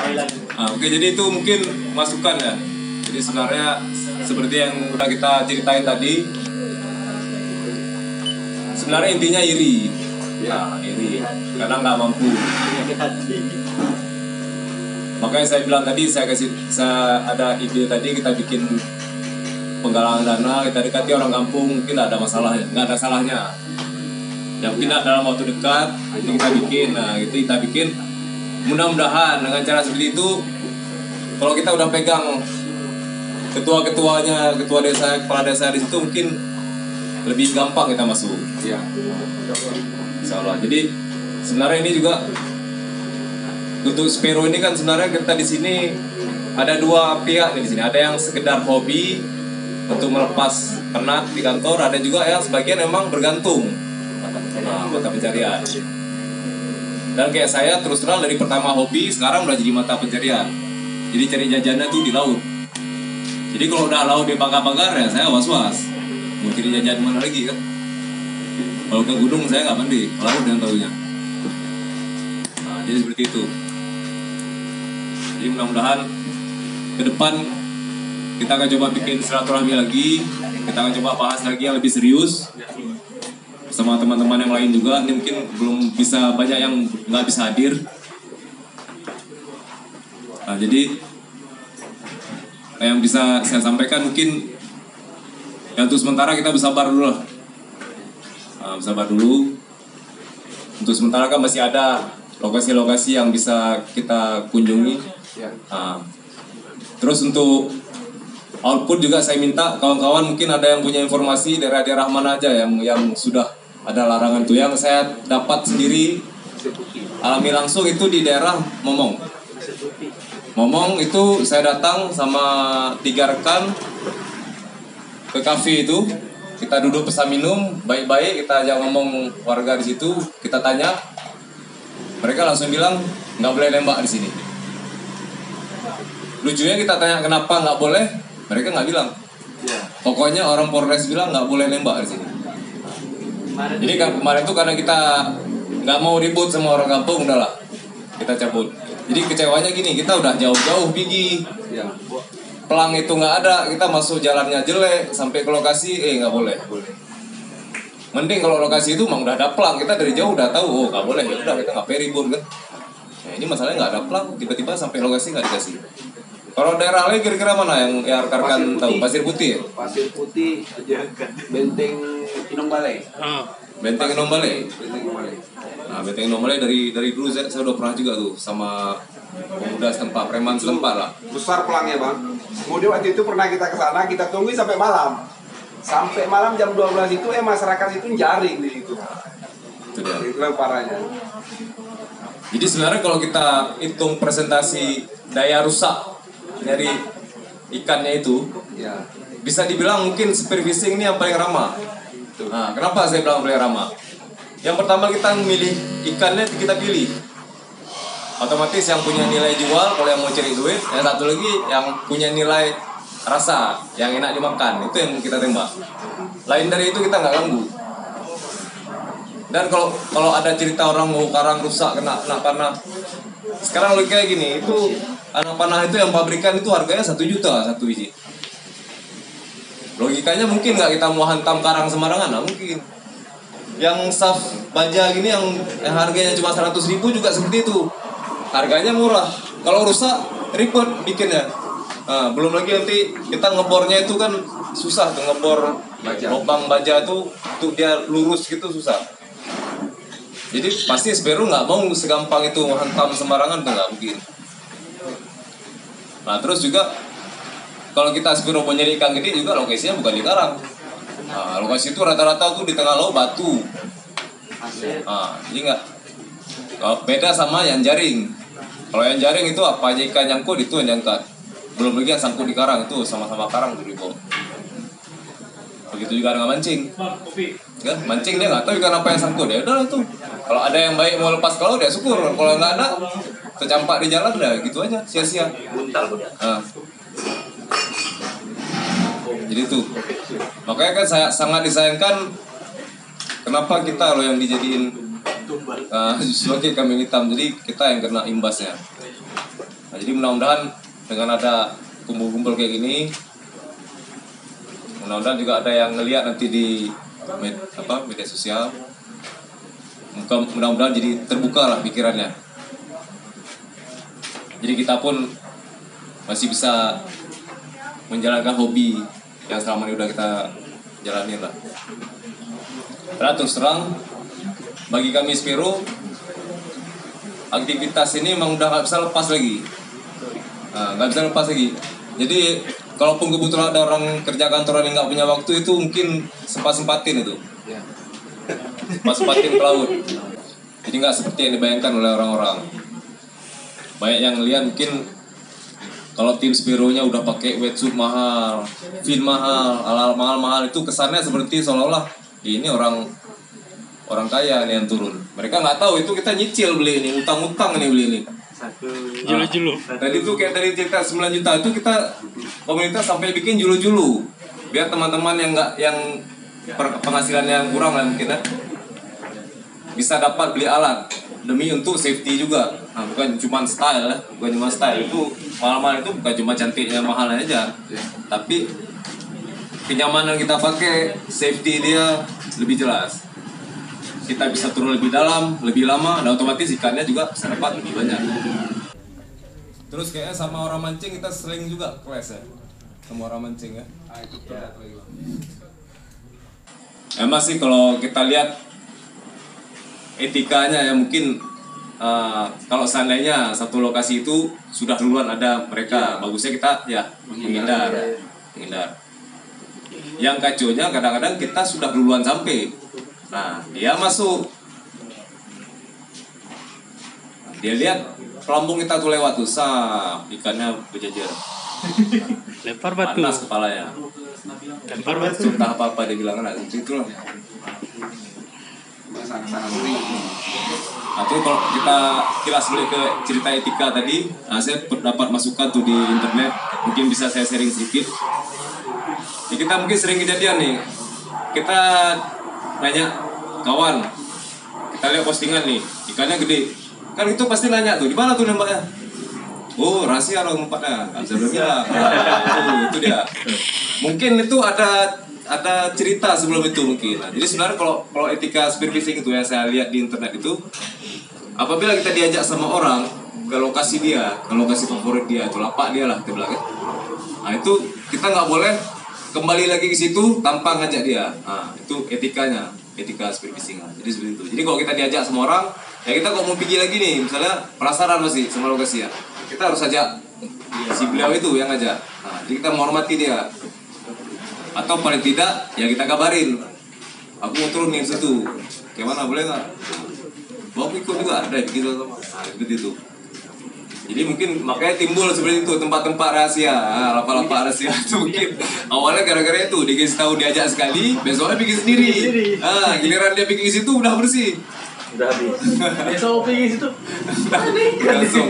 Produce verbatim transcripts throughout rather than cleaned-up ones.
Nah, oke, jadi itu mungkin masukan ya. Jadi sebenarnya seperti yang udah kita ceritain tadi, sebenarnya intinya iri. Ya, iri. Karena nggak mampu. Makanya saya bilang tadi, saya kasih, saya ada ide tadi kita bikin penggalangan dana, kita dekati orang kampung, mungkin nggak ada masalahnya, nggak ada salahnya. Ya mungkin dalam waktu dekat itu kita bikin, nah itu kita bikin. Mudah-mudahan dengan cara seperti itu, kalau kita udah pegang ketua-ketuanya, ketua desa, kepala desa di situ, mungkin lebih gampang kita masuk. Ya. Insya Allah. Jadi sebenarnya ini juga untuk Spero ini kan sebenarnya kita di sini ada dua pihak di sini. Ada yang sekedar hobi untuk melepas penat di kantor, ada juga yang sebagian memang bergantung nah, mata pencarian. Dan kayak saya terus terang dari pertama hobi sekarang udah jadi mata pencarian. Jadi cari jajannya tuh di laut. Jadi kalau udah laut di pagar-pagar ya saya was-was. Mau cari jajan mana lagi kan? Kalau ke gunung saya nggak mandi, laut yang tahunya. Nah, jadi seperti itu. Jadi mudah-mudahan ke depan kita akan coba bikin silaturahmi lagi. Kita akan coba bahas lagi yang lebih serius sama teman-teman yang lain juga. Ini mungkin belum bisa, banyak yang nggak bisa hadir. Nah, jadi yang bisa saya sampaikan mungkin ya untuk sementara kita bersabar dulu lah. Nah, bersabar dulu. Untuk sementara kan masih ada lokasi-lokasi yang bisa kita kunjungi. Nah, terus untuk output juga saya minta kawan-kawan mungkin ada yang punya informasi daerah-daerah mana aja yang yang sudah ada larangan tuh. Yang saya dapat sendiri alami langsung itu di daerah Momong. Momong itu saya datang sama tiga rekan ke kafe itu, kita duduk pesan minum baik-baik, kita ajak ngomong warga di situ, kita tanya, mereka langsung bilang nggak boleh nembak di sini. Lucunya kita tanya kenapa nggak boleh, mereka nggak bilang. Pokoknya orang Polres bilang nggak boleh nembak di sini. Jadi kan kemarin tuh karena kita nggak mau ribut sama orang kampung, udahlah kita cabut. Jadi kecewanya gini, kita udah jauh-jauh pergi, pelang itu nggak ada, kita masuk jalannya jelek, sampai ke lokasi, eh nggak boleh. Mending kalau lokasi itu emang udah ada pelang, kita dari jauh udah tahu, oh nggak boleh, ya udah kita nggak pergi ribut kan. Nah, ini masalahnya nggak ada pelang, tiba-tiba sampai lokasi nggak dikasih. Kalau daerah lain kira-kira mana yang ya rekan-rekan tahu? Pasir Putih ya? Pasir Putih, Benteng Inong Balai. Benteng Inong Balai. Nah, Benteng Inong Balai dari dari dulu saya, saya udah pernah juga tuh sama pemuda setempat, preman setempat lah. Besar pelangnya bang. Kemudian waktu itu pernah kita ke sana, kita tungguin sampai malam. Sampai malam jam dua belas itu eh masyarakat itu jaring di situ. Itu dia. Itu yang parahnya. Jadi sebenarnya kalau kita hitung presentasi daya rusak dari ikannya itu, ya, bisa dibilang mungkin spear fishing ini yang paling ramah. Nah, kenapa saya bilang paling ramah? Yang pertama kita memilih ikannya, kita pilih. Otomatis yang punya nilai jual, kalau yang mau cari duit. Yang satu lagi yang punya nilai rasa, yang enak dimakan, itu yang kita tembak. Lain dari itu kita nggak ganggu. Dan kalau kalau ada cerita orang mau karang rusak kena kena panah, sekarang lagi kayak gini, itu anak panah itu yang pabrikan itu harganya satu juta satu biji. Logikanya mungkin nggak kita mau hantam karang sembarangan, nah mungkin. Yang saf baja gini yang, yang harganya cuma seratus ribu juga seperti itu, harganya murah. Kalau rusak ribet bikinnya. Nah, belum lagi nanti kita ngebornya itu kan susah tuh, ngebor lubang baja tuh untuk dia lurus gitu susah. Jadi pasti Spero nggak mau segampang itu menghantam sembarangan tuh, nggak mungkin. Nah terus juga kalau kita Spero mau nyari ikan gede juga lokasinya bukan di karang. Nah, lokasi itu rata-rata tuh di tengah laut batu. Nah, jadi nggak. Kalau beda sama yang jaring. Kalau yang jaring itu apa aja ikan nyangkut itu yang diangkat. Belum lagi yang sangkut di karang itu sama-sama karang tuh dibawa. Begitu juga dengan mancing. Kan mancing dia nggak tahu ikan apa yang sangkut, ya udah tuh. Kalau ada yang baik mau lepas kalau dia syukur. Kalau nggak ada tercampak di jalan udah gitu aja sia-sia. Nah. Jadi tuh. Makanya kan saya sangat disayangkan kenapa kita loh yang dijadiin uh, sebagai kambing hitam, jadi kita yang kena imbasnya. Nah, jadi mudah-mudahan dengan ada kumpul-kumpul kayak gini, mudah-mudahan juga ada yang ngelihat nanti di med, apa, media sosial. Mudah-mudahan jadi terbuka lah pikirannya. Jadi kita pun masih bisa menjalankan hobi yang selama ini udah kita jalanin lah. Karena terus terang bagi kami Spero, aktivitas ini memang udah nggak bisa lepas lagi, nah, nggak bisa lepas lagi. Jadi kalaupun kebetulan ada orang kerja kantoran yang nggak punya waktu, itu mungkin sempat-sempatin itu, sempat-sempatin ke laut. Jadi nggak seperti yang dibayangkan oleh orang-orang. Banyak yang lihat mungkin kalau tim Spero-nya udah pakai wetsuit mahal, fin mahal, alat mahal-mahal, itu kesannya seperti seolah-olah ini orang orang kaya nih yang turun. Mereka nggak tahu itu kita nyicil beli ini, utang-utang nih beli ini. Julu-julu. Nah, tadi tuh kayak tadi cerita sembilan juta itu kita komunitas sampai bikin julu-julu. Biar teman-teman yang nggak yang penghasilannya yang kurang lah mungkin ya, bisa dapat beli alat demi untuk safety juga. Nah, bukan cuma style ya, bukan cuma style itu mahal-mahal itu bukan cuma cantiknya mahal aja, tapi kenyamanan kita pakai, safety dia lebih jelas. Kita bisa turun lebih dalam, lebih lama, dan otomatis ikannya juga bisa dapat lebih banyak. Terus kayaknya sama orang mancing kita sering juga kelas ya, sama orang mancing ya. Emang sih kalau kita lihat etikanya ya mungkin uh, kalau seandainya satu lokasi itu sudah duluan ada mereka, bagusnya kita ya menghindar, menghindar. Yang kacaunya kadang-kadang kita sudah duluan sampai. Nah, dia masuk. Dia lihat pelampung kita tuh lewat tuh, sah, ikannya berjejer. Lempar batu. Panas kepalanya. Lempar batu. Entah apa-apa dia bilang, nah itu loh. Nah, terus kalau kita kilas balik ke cerita etika tadi, nah, saya dapat masukan tuh di internet, mungkin bisa saya sharing sedikit. Ya, kita mungkin sering kejadian nih, kita nanya kawan, kita lihat postingan nih, ikannya gede, kan itu pasti nanya tuh, di mana tuh nembaknya? Oh, rahasia loh tempatnya, nggak bisa bilang. Nah, itu dia. Mungkin itu ada ada cerita sebelum itu mungkin. Nah, jadi sebenarnya kalau kalau etika spearfishing itu yang saya lihat di internet itu, apabila kita diajak sama orang ke lokasi dia, ke lokasi favorit dia, itu lapak dia lah kita bilang ya. Nah itu kita nggak boleh kembali lagi ke situ tanpa ngajak dia. Nah itu etikanya, etika spearfishing. Jadi seperti itu. Jadi kalau kita diajak sama orang, ya kita kalau mau pergi lagi nih, misalnya penasaran masih sama lokasi ya, kita harus ajak si beliau itu yang ngajak. Nah, jadi kita menghormati dia. Atau paling tidak ya kita kabarin, aku mau turun nih situ, gimana boleh nggak? Bawa ikut juga ada begitu sama, nah, begitu. Jadi mungkin makanya timbul seperti itu tempat-tempat rahasia, nah, lapak-lapak rahasia itu mungkin awalnya gara-gara itu dikasih tahu diajak sekali, besoknya bikin sendiri. Ah, giliran dia bikin situ udah bersih. Udah habis. Besok pergi situ. Langsung.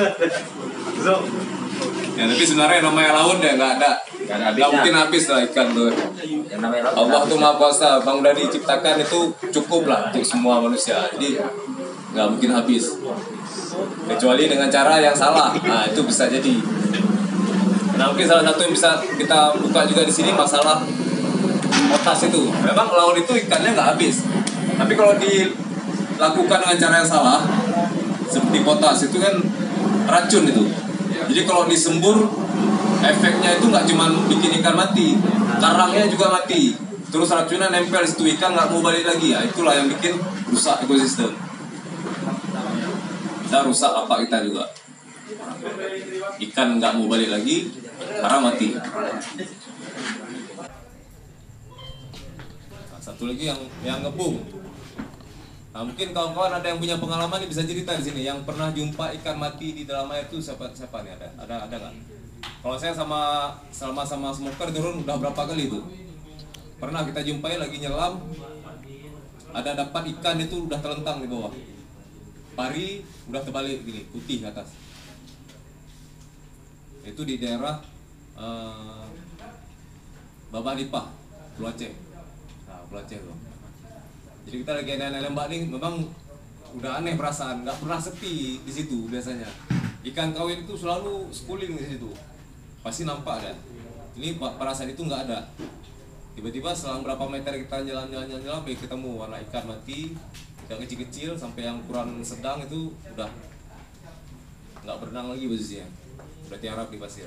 Ya tapi sebenarnya namanya laut ya nggak ada, nggak mungkin habis lah ikan tuh. Allah tuh maha kuasa, bang udah diciptakan itu cukup lah untuk semua manusia, jadi nggak mungkin habis. Kecuali dengan cara yang salah, nah itu bisa jadi. Nah mungkin salah satu yang bisa kita buka juga di sini masalah potas itu. Memang laut itu ikannya nggak habis, tapi kalau dilakukan dengan cara yang salah, seperti potas itu kan racun itu. Jadi kalau disembur, efeknya itu nggak cuma bikin ikan mati, karangnya juga mati. Terus racunnya nempel situ, ikan nggak mau balik lagi. Ya itulah yang bikin rusak ekosistem. Kita rusak apa kita juga. Ikan nggak mau balik lagi, karang mati. Nah, satu lagi yang yang ngebum. Nah, mungkin kawan-kawan ada yang punya pengalaman nih bisa cerita di sini yang pernah jumpa ikan mati di dalam air itu siapa siapa nih ada ada ada nggak? Kalau saya sama selama sama smoker turun udah berapa kali itu? Pernah kita jumpai lagi nyelam, ada dapat ikan itu udah terlentang di bawah, pari udah terbalik gini putih ke atas. Itu di daerah uh, Babalipah, Pulau Aceh. Nah, Pulau Aceh tuh. Jadi kita lagi nembak nih, memang udah aneh perasaan, nggak pernah sepi di situ biasanya. ikan kawin itu selalu schooling di situ, pasti nampak ada. Ini pada saat itu nggak ada. Tiba-tiba selang berapa meter kita jalan-jalan jalan baik ketemu warna ikan mati, ikan kecil-kecil sampai yang ukuran sedang itu udah nggak berenang lagi posisinya, udah tiarap di pasir.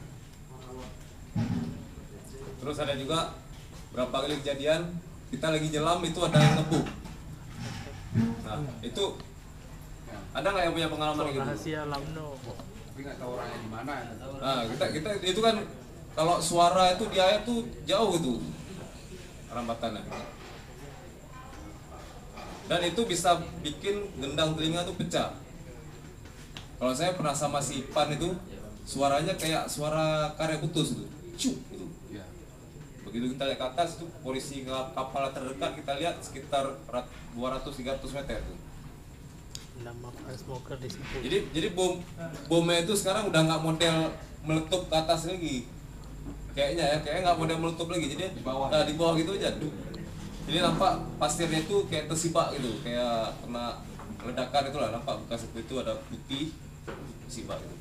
Terus ada juga berapa kali kejadian kita lagi nyelam itu ada yang ngebuk. Nah itu ada nggak yang punya pengalaman gitu? Rahasia Lamno. Tapi nggak tahu orangnya di mana. Nah kita kita itu kan kalau suara itu di air tuh jauh itu rambatannya. Dan itu bisa bikin gendang telinga tuh pecah. Kalau saya pernah sama si Ipan itu suaranya kayak suara karet putus itu, cuk gitu. Begitu kita lihat ke atas itu posisi kapal terdekat kita lihat sekitar dua ratus sampai tiga ratus meter tuh. Nama smoker di situ. Jadi jadi bom bomnya itu sekarang udah nggak model meletup ke atas lagi. Kayaknya ya, kayaknya nggak model meletup lagi. Jadi di bawah, nah, di bawah gitu aja. Jadi nampak pasirnya itu kayak tersibak gitu, kayak kena ledakan itulah, nampak bekas itu ada putih tersibak gitu.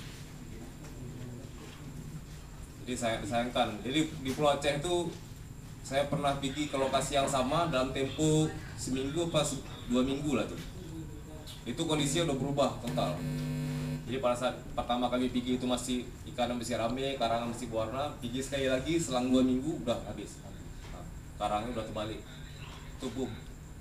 Jadi saya disayangkan. Jadi di Pulau Aceh itu saya pernah pergi ke lokasi yang sama dalam tempo seminggu pas dua minggu lah tuh. Itu kondisinya udah berubah total. Jadi pada saat pertama kami pergi itu masih ikan masih rame, karangan masih berwarna. Pergi sekali lagi selang dua minggu udah habis. Nah, karangnya udah terbalik. Itu boom.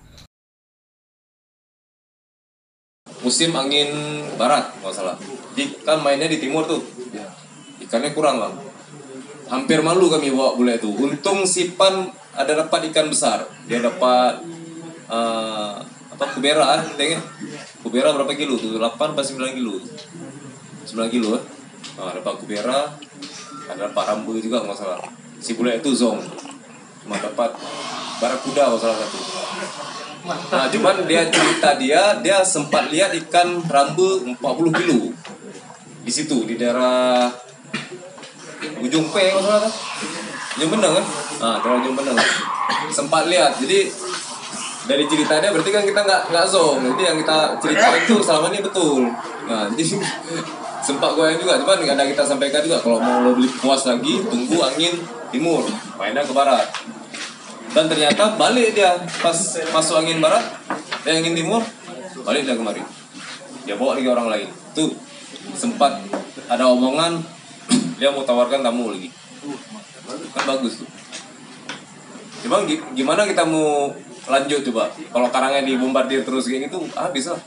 Musim angin barat nggak salah. Jadi kan mainnya di timur tuh. Ikannya kurang lah. Hampir malu kami bawa bule itu. Untung Sipan ada dapat ikan besar. Dia dapat uh, apa kubera, tengok. Kubera berapa kilo tuh? delapan atau sembilan kilo. sembilan kilo eh. Nah, dapat kubera, ada dapat rambu juga nggak salah. Si bule itu zong. Cuma dapat barakuda nggak salah satu. Nah, cuman dia cerita dia dia sempat lihat ikan rambu empat puluh kilo. Di situ di daerah Ujung P kalau salah kan? Ujung Benang kan? Ah, daerah Ujung Benang. Sempat lihat. Jadi dari ceritanya berarti kan kita nggak nggak zong. Jadi yang kita cerita itu selama ini betul. Nah, jadi sempat goyang juga. Cuman ada kita sampaikan juga kalau mau lebih puas lagi tunggu angin timur, mainnya ke barat. Dan ternyata balik dia pas masuk angin barat, eh, angin timur, balik dia kemari. Dia bawa lagi orang lain. Tuh sempat ada omongan dia mau tawarkan tamu lagi. Kan bagus tuh. Cuma gimana kita mau lanjut coba? Kalau karangnya dibombardir terus kayak gitu, habis lah.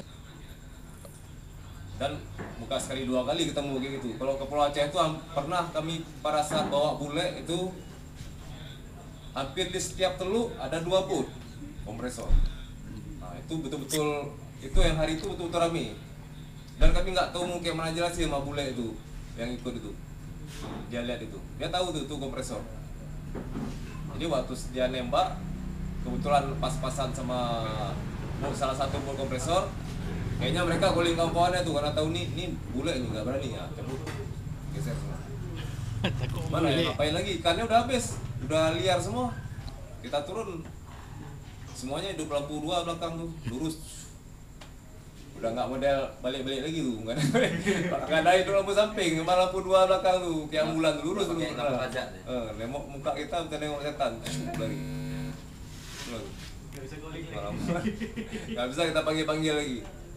Dan bukan sekali dua kali ketemu kayak gitu. Kalau ke Pulau Aceh itu pernah kami pada saat bawa bule itu hampir di setiap teluk ada dua boot kompresor. Nah itu betul-betul itu yang hari itu betul-betul rame. Dan kami nggak tahu mungkin mana jelasin sama bule itu yang ikut itu. Dia lihat itu, dia tahu tuh itu kompresor. Jadi waktu dia nembak kebetulan pas-pasan sama salah satu boot kompresor. Kayaknya mereka calling kawan-kawannya tuh karena tahu nih nih bule ini nggak berani ya cabut geser semua. Mana ya ngapain lagi ikannya udah habis, udah liar semua. Kita turun semuanya hidup lampu dua belakang tuh lurus. Udah nggak model balik-balik lagi tuh, nggak ada nggak ada hidup lampu samping, cuma lampu dua belakang tuh kayak ambulan tuh lurus tuh. Eh, nengok muka kita kita nengok setan lagi. Nggak bisa calling lagi. Nggak bisa kita panggil-panggil lagi.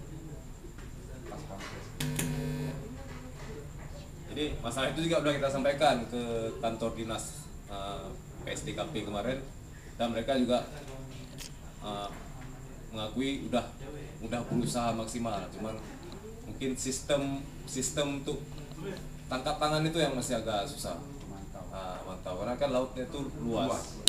Jadi masalah itu juga udah kita sampaikan ke kantor dinas uh, P S D K P kemarin dan mereka juga uh, mengakui udah udah berusaha maksimal, cuman mungkin sistem sistem untuk tangkap tangan itu yang masih agak susah. Uh, mantap karena kan lautnya itu luas.